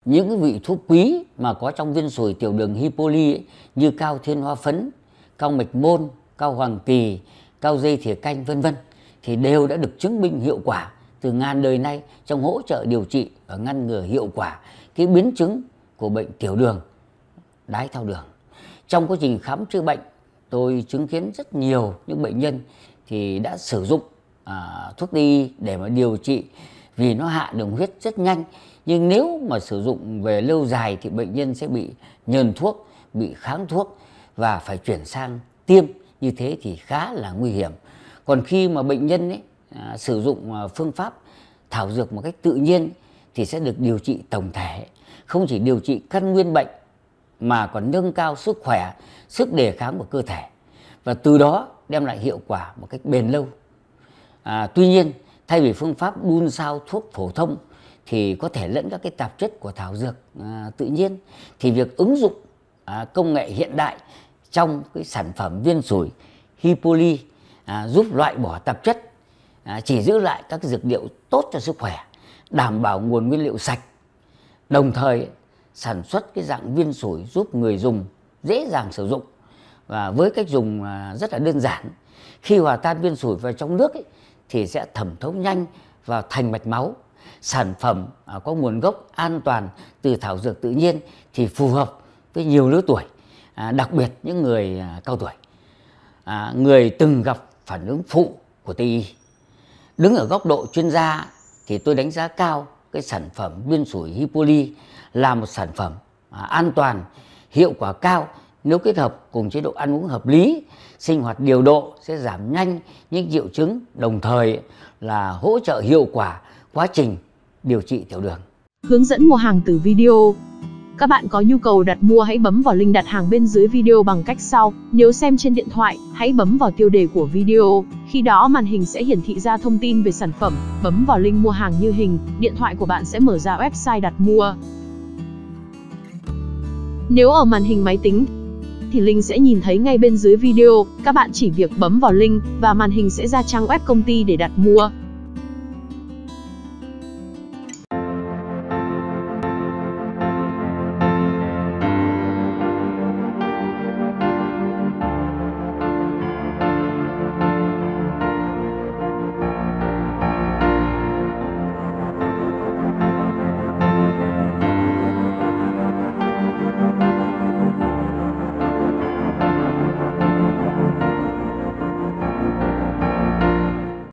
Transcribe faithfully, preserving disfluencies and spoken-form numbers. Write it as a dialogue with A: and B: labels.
A: Những cái vị thuốc quý mà có trong viên sủi tiểu đường Hipoly ấy, như cao thiên hoa phấn, cao mạch môn, cao hoàng kỳ, cao dây thìa canh vân vân thì đều đã được chứng minh hiệu quả từ ngàn đời nay trong hỗ trợ điều trị và ngăn ngừa hiệu quả cái biến chứng của bệnh tiểu đường, đái tháo đường. Trong quá trình khám chữa bệnh, tôi chứng kiến rất nhiều những bệnh nhân thì đã sử dụng à, thuốc Tây y để mà điều trị vì nó hạ đường huyết rất nhanh. Nhưng nếu mà sử dụng về lâu dài thì bệnh nhân sẽ bị nhờn thuốc, bị kháng thuốc và phải chuyển sang tiêm. Như thế thì khá là nguy hiểm. Còn khi mà bệnh nhân ấy, à, sử dụng à, phương pháp thảo dược một cách tự nhiên thì sẽ được điều trị tổng thể. Không chỉ điều trị căn nguyên bệnh mà còn nâng cao sức khỏe, sức đề kháng của cơ thể. Và từ đó đem lại hiệu quả một cách bền lâu. À, tuy nhiên, thay vì phương pháp đun sao thuốc phổ thông thì có thể lẫn các cái tạp chất của thảo dược à, tự nhiên, thì việc ứng dụng à, công nghệ hiện đại trong cái sản phẩm viên sủi Hipoly à, giúp loại bỏ tạp chất, à, chỉ giữ lại các dược liệu tốt cho sức khỏe, đảm bảo nguồn nguyên liệu sạch, đồng thời sản xuất cái dạng viên sủi giúp người dùng dễ dàng sử dụng. Và với cách dùng à, rất là đơn giản, khi hòa tan viên sủi vào trong nước ấy, thì sẽ thẩm thấu nhanh vào thành mạch máu. Sản phẩm à, có nguồn gốc an toàn từ thảo dược tự nhiên thì phù hợp với nhiều lứa tuổi, à, đặc biệt những người à, cao tuổi, à, người từng gặp phản ứng phụ của Tây y. Đứng ở góc độ chuyên gia thì tôi đánh giá cao cái sản phẩm viên sủi Hipoly là một sản phẩm à, an toàn, hiệu quả cao nếu kết hợp cùng chế độ ăn uống hợp lý, sinh hoạt điều độ sẽ giảm nhanh những triệu chứng, đồng thời là hỗ trợ hiệu quả quá trình điều trị tiểu đường.
B: Hướng dẫn mua hàng từ video. Các bạn có nhu cầu đặt mua hãy bấm vào link đặt hàng bên dưới video bằng cách sau. Nếu xem trên điện thoại, hãy bấm vào tiêu đề của video. Khi đó màn hình sẽ hiển thị ra thông tin về sản phẩm. Bấm vào link mua hàng như hình, điện thoại của bạn sẽ mở ra website đặt mua. Nếu ở màn hình máy tính thì link sẽ nhìn thấy ngay bên dưới video. Các bạn chỉ việc bấm vào link và màn hình sẽ ra trang web công ty để đặt mua.